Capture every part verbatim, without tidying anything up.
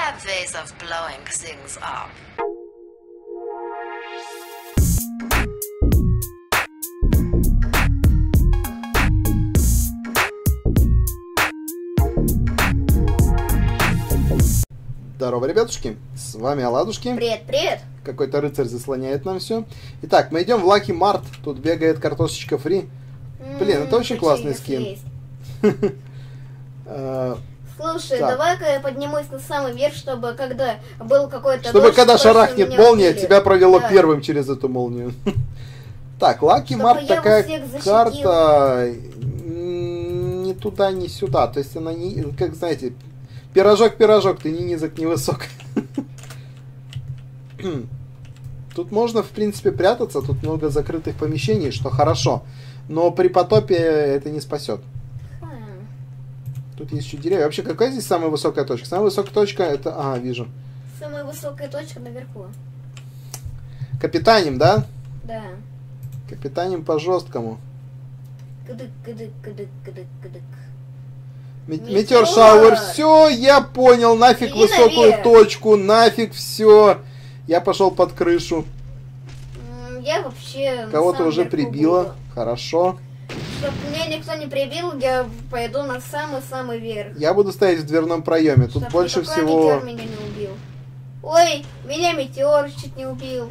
have ways of blowing things up. Здорово, ребятушки, с вами Оладушки. Привет, привет. Какой-то рыцарь заслоняет нам все. Итак, мы идем в Lucky Mart. Тут бегает картошечка фри. Блин, это очень классный скин. Слушай, давай-ка я поднимусь на самый верх, чтобы когда был какой-то Чтобы дождь, когда шарахнет молния, убили. тебя провело Да. первым через эту молнию. Так, Lucky Mart такая карта ни туда, ни сюда. То есть она не, как знаете, пирожок-пирожок, ты ни низок, ни высок. Тут можно, в принципе, прятаться, тут много закрытых помещений, что хорошо. Но при потопе это не спасет. Хм. Тут есть еще деревья. Вообще, какая здесь самая высокая точка? Самая высокая точка это... А, вижу. Самая высокая точка наверху. Капитаним, да? Да. Капитаним по жесткому. Кыдык, кыдык, кыдык, кыдык, кыдык. Метеор шауэр. Все, я понял. Нафиг Иди высокую наверх. точку. Нафиг все. Я пошел под крышу. М, Я вообще... на Кого-то самом уже верху прибило. буду. Хорошо. Чтоб меня никто не прибил, я пойду на самый-самый верх. Я буду стоять в дверном проеме. Тут Чтоб больше никакой всего... метеор меня не убил. Ой, меня метеор чуть не убил.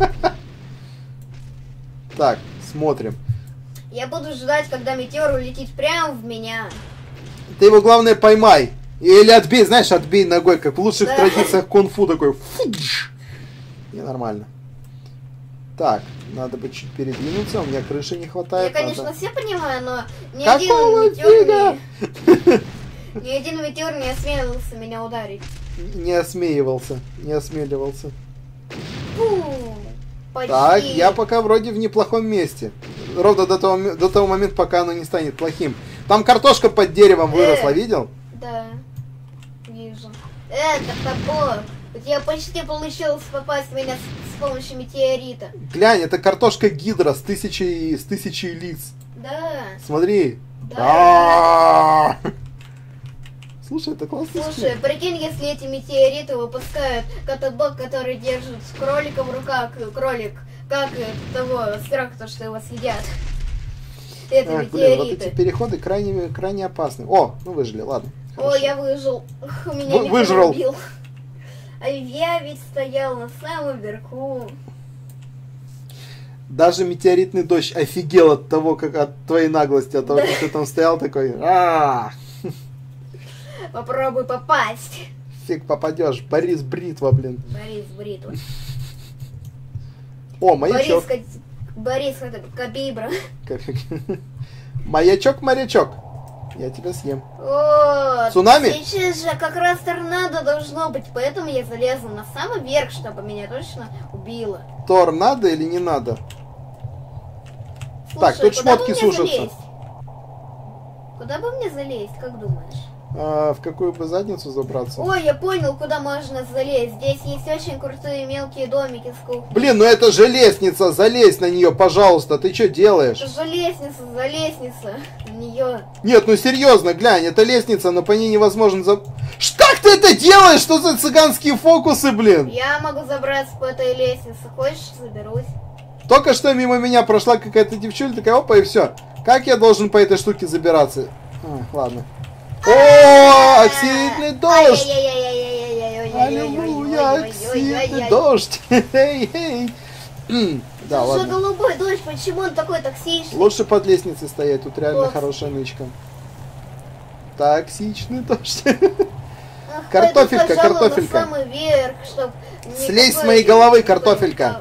Так, смотрим. Я буду ждать, когда метеор улетит прямо в меня. Ты его, главное, поймай. Или отбей, знаешь, отбей ногой, как в лучших Да. традициях кунг-фу, такой. Фудж. И нормально. Так, надо бы чуть передвинуться, у меня крыши не Я, хватает. конечно, надо... все понимаю, но ни Какого один метеор фига? не... ни один метеор не осмелился меня ударить. Не осмеивался, не осмеливался. Фу, почти. Так, я пока вроде в неплохом месте. Ровно до того, до того момента, пока оно не станет плохим. Там картошка под деревом выросла, Э. видел? Да, вижу. Это тобой. У тебя почти получилось попасть в меня с, с помощью метеорита. Глянь, это картошка гидра с тысячей, с тысячей лиц. Да. Смотри. Да. Да. Слушай, это классно. Слушай, прикинь, если эти метеориты выпускают котобок, который держит кролика в руках, кролик, как э, того страха, то, что его съедят. Это Ах, блин, вот метеориты. эти переходы крайне, крайне опасны. О, ну выжили, ладно. О, Хорошо. я выжил. У меня Вы- никто не выжрал. убил. А я ведь стоял на самом верху. Даже метеоритный дождь офигел от того, как от твоей наглости, от того, Да. как ты там стоял такой. А, Попробуй попасть. фиг попадешь. Борис Бритва, блин. Борис Бритва. О, Борис, маячок. Ка- Борис это Кабибра. Маячок-морячок. Я тебя съем. О, Цунами? сейчас же как раз торнадо должно быть, поэтому я залезла на самый верх, чтобы меня точно убило. Тор, надо или не надо? Слушай, Так, тут куда бы шмотки мне сушатся. залезть? Куда бы мне залезть, как думаешь? А, в какую бы задницу забраться? Ой, я понял, куда можно залезть. Здесь есть очень крутые мелкие домики с кухней. Блин, ну это же лестница, залезь на нее, пожалуйста. Ты что делаешь? Это же лестница за лестница. На нее. Нет, ну серьезно, глянь, это лестница, но по ней невозможно за... Ш- Как ты это делаешь? Что за цыганские фокусы, блин? Я могу забраться по этой лестнице. Хочешь, заберусь? Только что мимо меня прошла какая-то девчуля, такая, опа, и все. Как я должен по этой штуке забираться? А, ладно. О, оксидный дождь! Аллилуйя, оксидный дождь! Эй, эй. Да, Это же ладно. голубой дождь, почему он такой токсичный? Лучше под лестницей стоять, тут реально Вот. хорошая нычка. Токсичный дождь. Ах, Картофелька, пойду, пожалуй, картофелька. на самый верх, чтоб Слезь с никакой- моей головы, картофелька. М.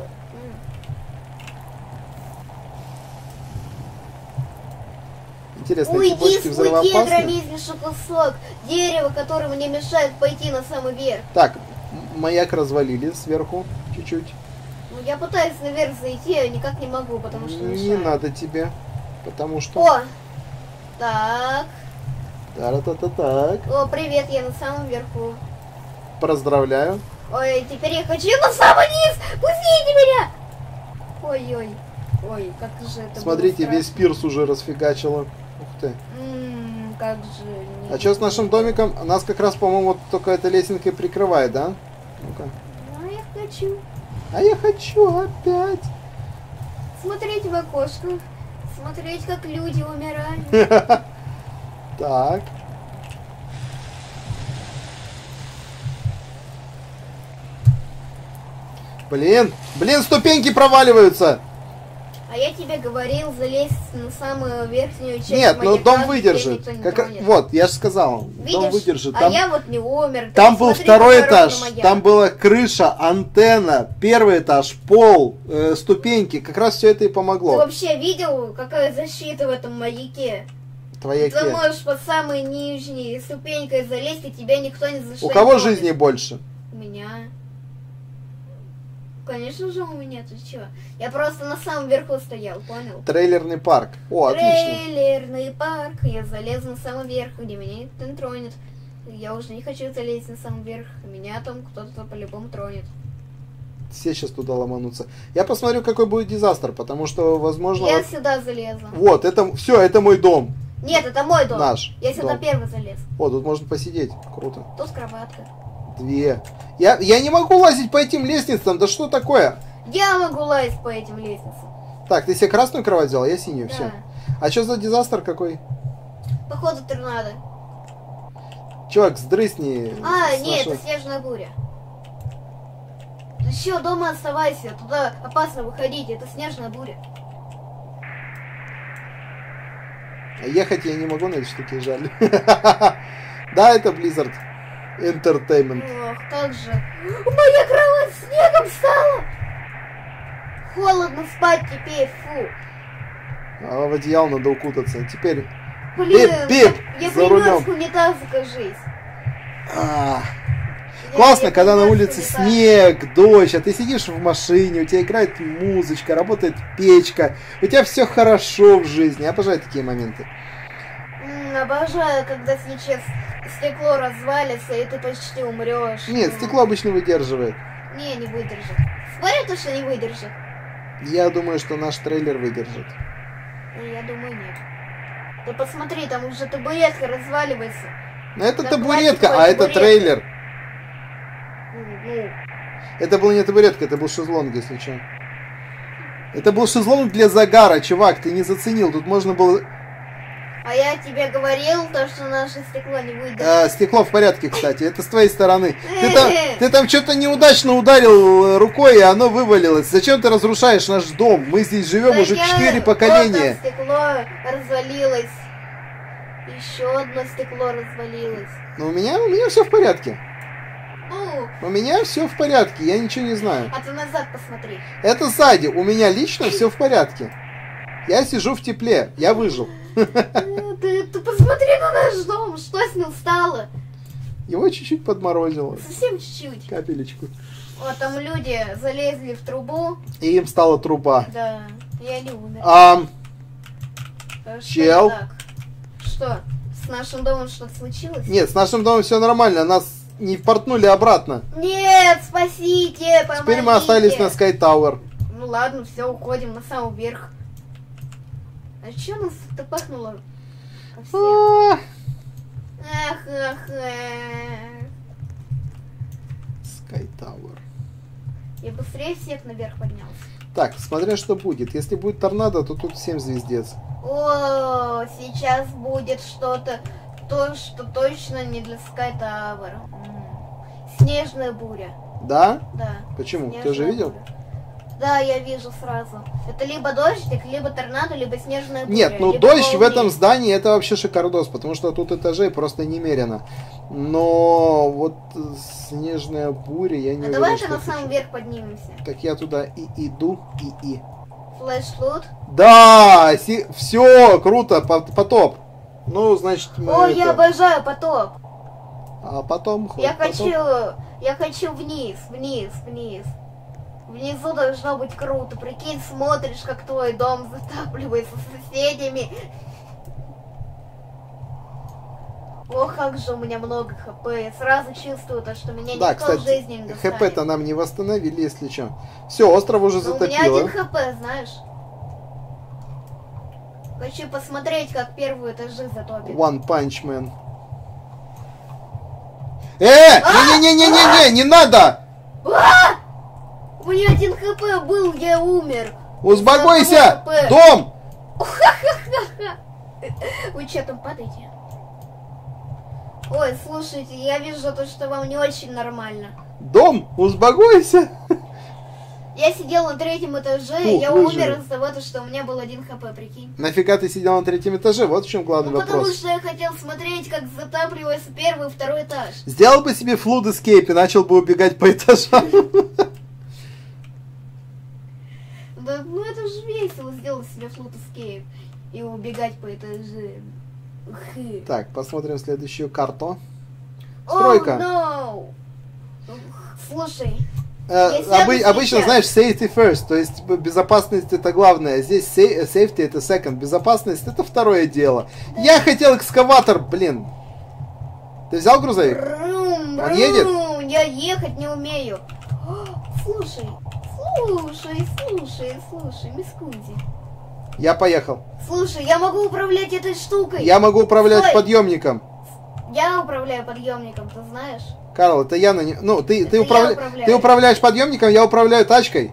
Интересно, эти Уйди бочки с пути, взрывоопасны? громезнейший кусок. Дерево, которое мне мешает пойти на самый верх. Так, м- маяк развалили сверху чуть-чуть. Ну, я пытаюсь наверх зайти, а никак не могу, потому что Не мешает. надо тебе, потому что... О! Так. Та-та-та-так. О, привет, я на самом верху. Поздравляю. Ой, теперь я хочу на самый низ! Пустите меня! Ой-ой. Ой, как же это Смотрите, было весь пирс уже расфигачило. Ух ты. М, как же... Не... А что с нашим домиком? Нас как раз, по-моему, вот только этой лесенкой прикрывает, да? Ну-ка. А я хочу. А я хочу опять. Смотреть в окошко. Смотреть, как люди умирают. Так. Блин, блин, ступеньки проваливаются. А я тебе говорил залезть на самую верхнюю часть. Нет, но маяка, дом где выдержит. никто не Как... тронет. Вот, я же сказал, Видишь? дом выдержит. А Там, я вот не умер. там Ты был смотри, второй какой ровный этаж, маяк. там была крыша, антенна, первый этаж, пол, э, ступеньки. Как раз все это и Ты помогло. вообще видел, какая защита в этом маяке? Твоя Ты ке. можешь под самой нижней ступенькой залезть, и тебя никто не за что У не кого тронет. жизни больше? У меня. Конечно же у меня, ты чё? Я просто на самом верху стоял, понял? Трейлерный парк. О, отлично. Трейлерный парк. Я залезу на самый верх, где меня никто не тронет. Я уже не хочу залезть на самый верх. Меня там кто-то по-любому тронет. Все сейчас туда ломанутся. Я посмотрю, какой будет дизастер, потому что, возможно... Я вот- сюда залезу. Вот, это все, это мой дом. Нет, это мой дом. Наш Я сюда дом. первый залез. О, тут можно посидеть. Круто. Тут кроватка. Две. Я, я не могу лазить по этим лестницам. Да что такое? Я могу лазить по этим лестницам. Так, ты себе красную кровать взял, а я синюю. Да. Все. А что за дизастер какой? Походу торнадо. Чувак, сдрысни. А, с нет, нашего- это снежная буря. Ты еще дома оставайся, туда опасно выходить, это снежная буря. А ехать я не могу на эти штуки, жаль. Да, это Blizzard Entertainment. Ох, как же. Моя кровать снегом стала! Холодно спать теперь, фу. А в одеяло надо укутаться. Теперь... Блин, Бип-бип, я за принес рулем. унитаз, кажись. А, Я- классно, я когда на принес улице унитаз. снег, дождь, а ты сидишь в машине, у тебя играет музычка, работает печка, у тебя все хорошо в жизни. Обожаю такие моменты. М, Обожаю, когда сейчас стекло развалится, и ты почти умрешь. Нет, М. стекло обычно выдерживает. Не, не выдержит. Спорю, то, что не выдержит? Я думаю, что наш трейлер выдержит. Ну, я думаю, нет. Ты посмотри, там уже табуретка разваливается. Но это Да табуретка, пластиковая а это табуретка. трейлер. Ну, Это был не табуретка, это был шезлонг, если что. Это был шезлонг для загара, чувак, ты не заценил. Тут можно было... а я тебе говорил, то, что наше стекло не выдержит. А, стекло в порядке, кстати, это с твоей стороны. Ты там, ты там что-то неудачно ударил э, рукой, и оно вывалилось. Зачем ты разрушаешь наш дом? Мы здесь живем Да уже я- четыре вот поколения. там стекло развалилось. Еще одно стекло развалилось. Но у меня, у меня все в порядке. Ну, У меня все в порядке, я ничего не знаю. а ты назад посмотри. Это сзади, у меня лично все в порядке. Я сижу в тепле, я выжил. Э, Ты, ты посмотри на наш дом, что с ним стало? Его чуть-чуть подморозило, Совсем чуть-чуть. капелечку. Вот там люди залезли в трубу. И им стала труба. Да, и они умерли. Ам, А что чел? не так? Что, с нашим домом что-то случилось? нет, с нашим домом все нормально, нас не впортнули обратно. Нет, спасите, помогите. Теперь мы остались на Sky Tower. Ну ладно, все, уходим на самый верх. А что нас так пахнуло? Ко всем? А, Ах, ах, ах. Sky Tower. Я быстрее всех наверх поднялся. Так, смотря что будет. Если будет торнадо, то тут всем звездец. О, сейчас будет что-то, то, что точно не для Sky Tower. М. Снежная буря. Да? Да. Почему? Ты Снежная уже видел? буря. Да, я вижу сразу. Это либо дождик, либо торнадо, либо снежная буря. Нет, ну либо дождь в молния. этом здании это вообще шикардос, потому что тут этажей просто немерено. Но вот э, снежная буря, я не А уверен, давай-ка что на хочу. самый верх поднимемся. Так я туда и иду, и и. Флэш-лут. Да, все, круто, по- потоп. Ну, значит, мы О, это- я обожаю потоп. А потом... Я потом- хочу, я хочу вниз, вниз, вниз. Внизу должно быть круто. Прикинь, смотришь, как твой дом затапливается с соседями. Ох, как же у меня много хп. Я сразу чувствую то, что меня Да, никто в кстати, жизни не достанет. хп-то нам не восстановили, если что. Все, остров уже Но у меня затопило. один хп, знаешь. Хочу посмотреть, как первые этажи затопит. One Punch Man. Э! Не-не-не-не-не-не! Не надо! А! У меня один хп был, я умер. Успокойся! Дом! Вы что там падаете? Ой, слушайте, я вижу то, что вам не очень нормально. Дом, успокойся! Я сидел на третьем этаже, Фу, я выжили. умер из-за того, что у меня был один хп, прикинь. Нафига ты сидел на третьем этаже? Вот в чем главный Ну, потому вопрос. что я хотел смотреть, как затапливается первый и второй этаж. Сделал бы себе флуд эскейп и начал бы убегать по этажам. Да, ну это же весело, сделать себе флут эскейп и убегать по этажам. Хы. Так, посмотрим следующую карту. О, Стройка. no. Слушай, Э, Если обы- это обычно, сейчас- знаешь, safety first, то есть б- безопасность это главное. Здесь сей- safety это second, безопасность это второе дело. Я хотел экскаватор, блин. Ты взял грузовик? Рум, Он едет? рум, я ехать не умею. О, слушай, слушай, слушай, слушай, мисс Куди. Я поехал. Слушай, я могу управлять этой штукой. Я могу управлять Стой. подъемником. Я управляю подъемником, ты знаешь? Карл, это я на не... Ну, ты, Это ты, я управля- управляю. ты управляешь подъемником, я управляю тачкой.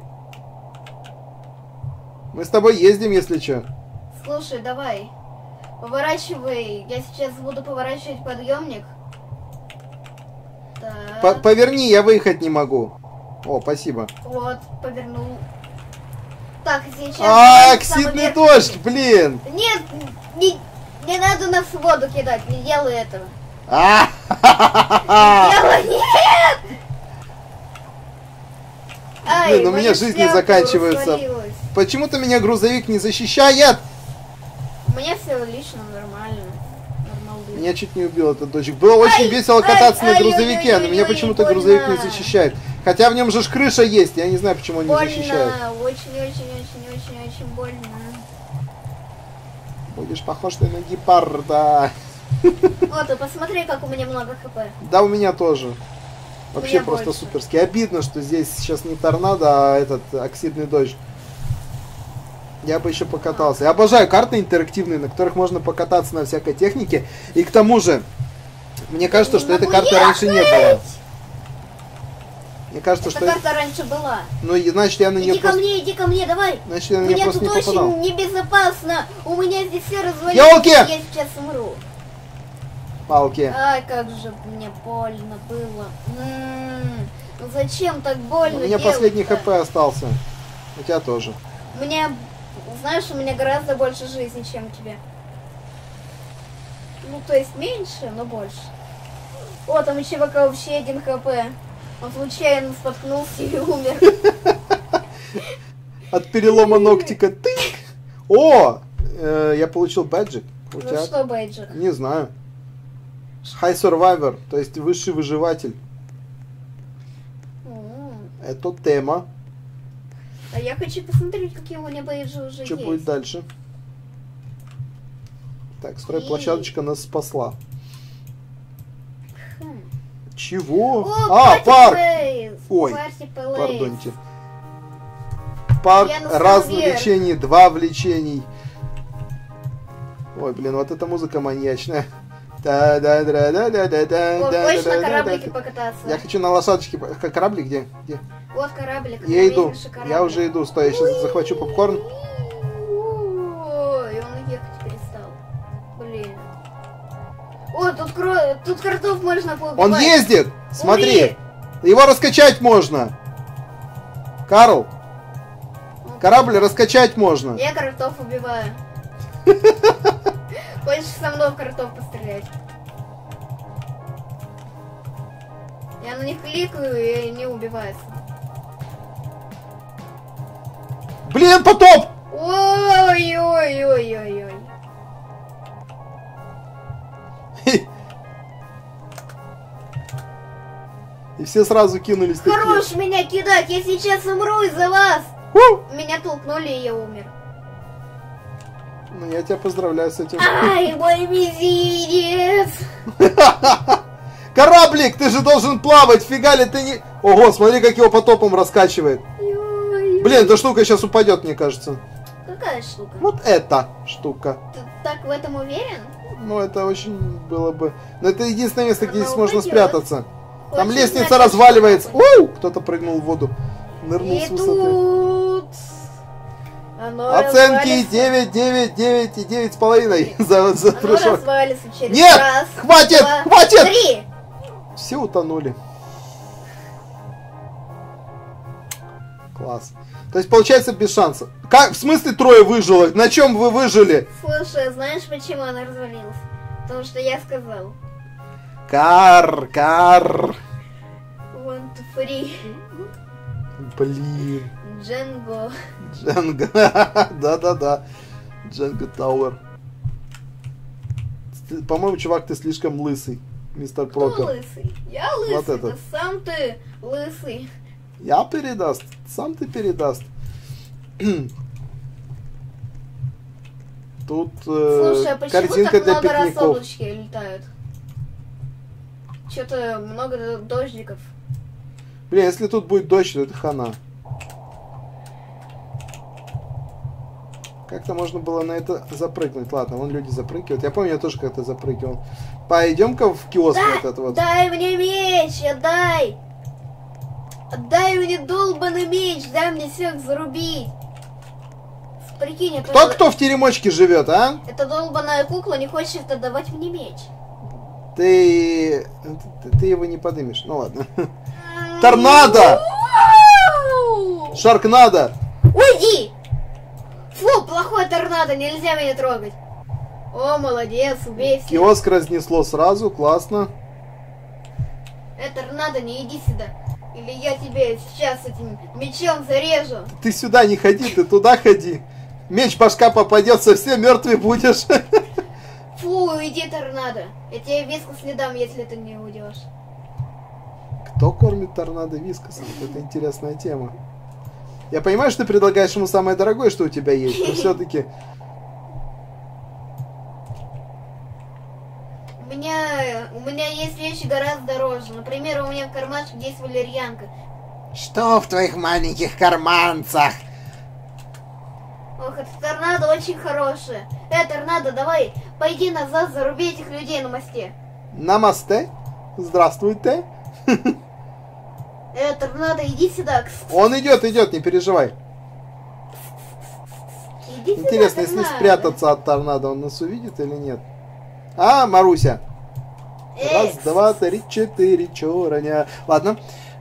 Мы с тобой ездим, если что. Слушай, давай, поворачивай. Я сейчас буду поворачивать подъемник. Так, Поверни, я выехать не могу. О, спасибо. вот, повернул. Так, сейчас... А, давай оксидный самый верх. дождь, блин. Нет, не, не надо нас в воду кидать, не делай этого. А! Делай, нет! Ай, Блин, у моя меня жизнь не шляпа заканчивается. развалилась. Почему-то меня грузовик не защищает. У меня все лично нормально. Нормально. Меня чуть не убил этот дождик. Было очень Ай, весело ай, кататься на ай, грузовике, ой, ой, но меня ой, почему-то больно. грузовик не защищает. Хотя в нем же ж крыша есть, я не знаю, почему он не защищает. Больно, очень-очень-очень-очень-очень больно. Будешь похож ты на гепарда. Вот, и посмотри, как у меня много хп. Да, у меня тоже. Вообще меня просто больше. суперски. Обидно, что здесь сейчас не торнадо, а этот оксидный дождь. Я бы еще покатался. Я обожаю карты интерактивные, на которых можно покататься на всякой технике. И к тому же, мне кажется, что этой карты раньше не было. Мне кажется, Эта что это... карта раньше была. Ну, и значит, я на нее Иди ко просто... мне, иди ко мне, давай. Значит, я на У нее меня просто тут не попадал. очень небезопасно. У меня здесь все развалилось. Ёлки! Я сейчас умру. Палки. Ай, как же мне больно было. М-м-м. Ну зачем так больно У меня делать-то? последний хп остался. У тебя тоже. У меня, знаешь, у меня гораздо больше жизни, чем у тебя. Ну, то есть меньше, но больше. О, там у чувака вообще один хп. Он случайно споткнулся и умер. От перелома ногтика. Тык! О! э, я получил бэджик. Ну что, бейджик? Не знаю. High Survivor, то есть высший выживатель. М. Это тема. А я хочу посмотреть, какие у меня бейджи уже Что есть. будет дальше? Так, стройплощадочка нас спасла. Хм. Чего? О, А, Party парк! Place. Ой, Party Place. Пардоньте. Парк Я на самом развлечений, два влечений. Ой, блин, вот эта музыка маньячная. О, хочешь на кораблике покататься? Я хочу на лошадочке. по- Ка- Кораблик где? Где? Вот кораблик. Я иду. новейший кораблик. Я уже иду. Стой, я сейчас захвачу попкорн. Ой, он ехать перестал. Блин. О, тут, кро... тут кротов можно поубивать. Он ездит! Смотри! Умри! Его раскачать можно! Карл! Корабль раскачать можно! Я кротов убиваю. Хочешь со мной в кротов пострелять? Я на них кликаю и они убиваются. Блин, потоп! Ой-ой-ой-ой-ой. И все сразу кинулись такие. Хорош меня кидать, я сейчас умру из-за вас. Фу! Меня толкнули, и я умер. Ну, я тебя поздравляю с этим. Ай, мой мизинец. Кораблик, ты же должен плавать, фига ли ты не... Ого, смотри, как его потопом раскачивает. Ой, Блин, эта штука сейчас упадет, мне кажется. Какая штука? Вот эта штука. Ты так в этом уверен? Ну, это очень было бы... Но это единственное место, где Ну, здесь можно пойдёт. спрятаться. Там Хочешь лестница знать, разваливается. что Оу! Кто-то прыгнул в воду. Нырнул И с высоты. тут... Оно Оценки развалится. девять, девять, девять и девять с половиной за, за Оно прыжок. развалится через Нет! раз, Хватит! два, Хватит! три! Все утонули. Класс. То есть, получается, без шансов. Как? В смысле трое выжило? На чем вы выжили? Слушай, знаешь, почему она развалилась? Потому что я сказал. Кар, кар. One, two, three. Блин. Дженго. Дженга. Да-да-да. Дженга Тауэр. По-моему, чувак, ты слишком лысый, мистер Кто Пропер. лысый? Я лысый, Вот этот. да сам ты лысый. Я передаст. Сам ты передаст. Тут э, Слушай, а почему корзинка так для много раз пикников. облачки летают? Что-то много дождиков. Блин, если тут будет дождь, то это хана. Как-то можно было на это запрыгнуть. Ладно, вон люди запрыгивают. Я помню, я тоже как-то запрыгивал. Пойдем-ка в киоск Да, вот этот вот. дай мне меч, отдай! Отдай мне долбаный меч, дай мне всех зарубить. Прикинь, это, Кто-кто в теремочке живет, а? эта долбаная кукла не хочет отдавать мне меч. Ты... ты... ты его не подымешь. Ну ладно. Торнадо! Шаркнадо! Уйди! Фу, плохой торнадо, нельзя меня трогать. О, молодец, убей всех. Киоск разнесло сразу, классно. Э, торнадо, не иди сюда. Или я тебе сейчас этим мечом зарежу. Ты сюда не ходи, ты туда ходи. Меч башка попадет, совсем мертвый будешь. Фу, иди, торнадо. Я тебе вискус не дам, если ты не уйдешь. Кто кормит торнадо вискосом? Это интересная тема. Я понимаю, что ты предлагаешь ему самое дорогое, что у тебя есть, но все-таки... У меня, у меня есть вещи гораздо дороже. Например, у меня в кармашке есть валерьянка. Что в твоих маленьких карманцах? Ох, это торнадо очень хорошее. Э, торнадо, давай, пойди назад, заруби этих людей на мосте. Намасте. Здравствуйте. Э, торнадо, иди сюда. Он идет, идет, не переживай. Иди сюда, Интересно, если торнадо. спрятаться от торнадо, он нас увидит или нет? А, Маруся. Эй, Раз, два, три, четыре, чураня. Ладно.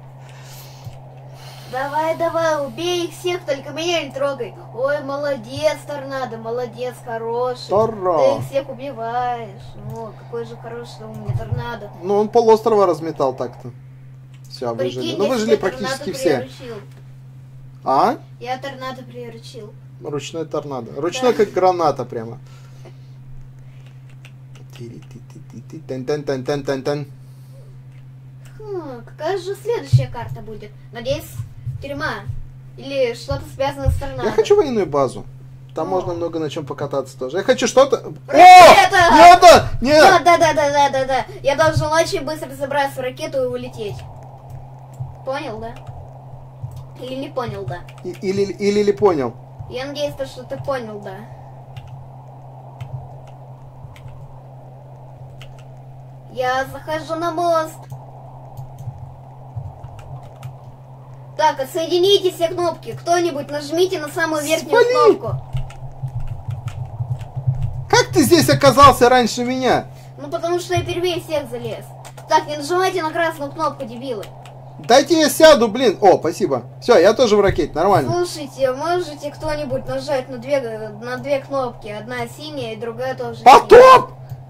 Давай, давай, убей их всех, только меня не трогай. Ой, молодец, торнадо, молодец, хороший. Торо. Ты их всех убиваешь. О, какой же хороший у меня торнадо. Ну, он полострова разметал так-то. Все, выжили. Прикинь, Ну, я выжили себе практически торнадо все. приручил. А? Я торнадо приручил. Ручной торнадо. Ручной, Да. как граната прямо. Тан-тан-тан-тан-тан-тан. Хм, какая же следующая карта будет? Надеюсь, тюрьма. Или что-то связанное с торнадо. Я хочу военную базу. Там О. можно много на чем покататься тоже. Я хочу что-то... О! Ракета! Не это! Да, Нет! да, да, да, да, да, да. Я должен очень быстро забраться в ракету и улететь. Понял, да? Или не понял, да? И- Или, или, или понял. Я надеюсь, то, что ты понял, да. Я захожу на мост. Так, отсоедините все кнопки. Кто-нибудь нажмите на самую верхнюю Свали! кнопку. Как ты здесь оказался раньше меня? Ну, потому что я первее всех залез. Так, не нажимайте на красную кнопку, дебилы. Дайте я сяду, блин. О, спасибо. Все, я тоже в ракете, нормально. Слушайте, можете кто-нибудь нажать на две, на две кнопки? Одна синяя и другая тоже синяя. Потоп!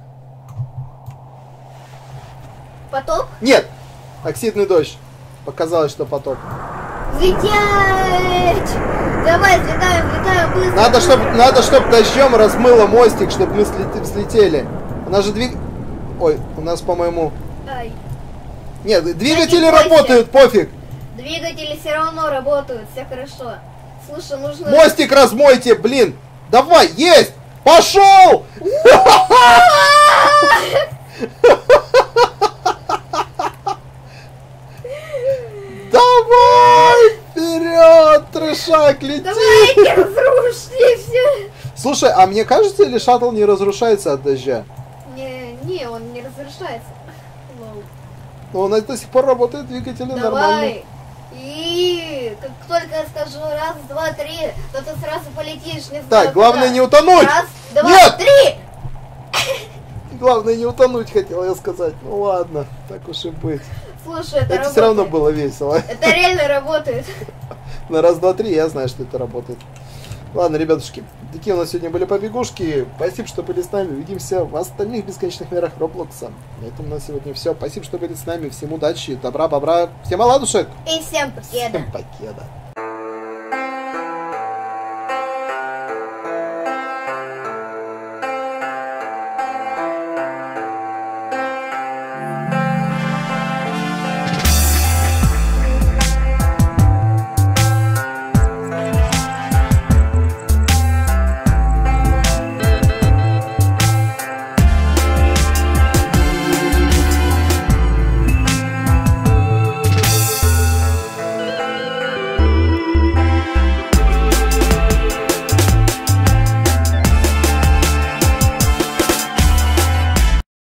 Потоп? Нет, оксидный дождь. Показалось, что потоп. Взлететь! Давай, взлетаем, взлетаем быстро. Надо, чтобы надо, чтоб дождем размыло мостик, чтобы мы слет- взлетели. Она же двиг... Ой, у нас, по-моему... Ай. Нет, двигатели бойся. работают, пофиг. Двигатели все равно работают, все хорошо. Слушай, нужно... Мостик размойте, блин. Давай, есть! Пошел! Давай! Вперед, Первый шаг, лети! Давайте разрушьте все! Слушай, а мне кажется, или шаттл не разрушается от дождя? Не, не, он не разрушается. Лол. Но он до сих пор работает, двигатели Давай. нормально. И как только я скажу раз, два, три, то ты сразу полетишь, не знаю Так, главное куда. не утонуть! Раз, два, Нет! три! Главное не утонуть, хотел я сказать. Ну ладно, так уж и быть. Слушай, это, Это работает. все равно было весело. Это реально работает. На раз, два, три я знаю, что это работает. Ладно, ребятушки, такие у нас сегодня были побегушки. Спасибо, что были с нами. Увидимся в остальных бесконечных мирах Роблокса. На этом у нас сегодня все. Спасибо, что были с нами. Всем удачи, добра, бобра. Всем оладушек. И всем покеда. Всем покеда.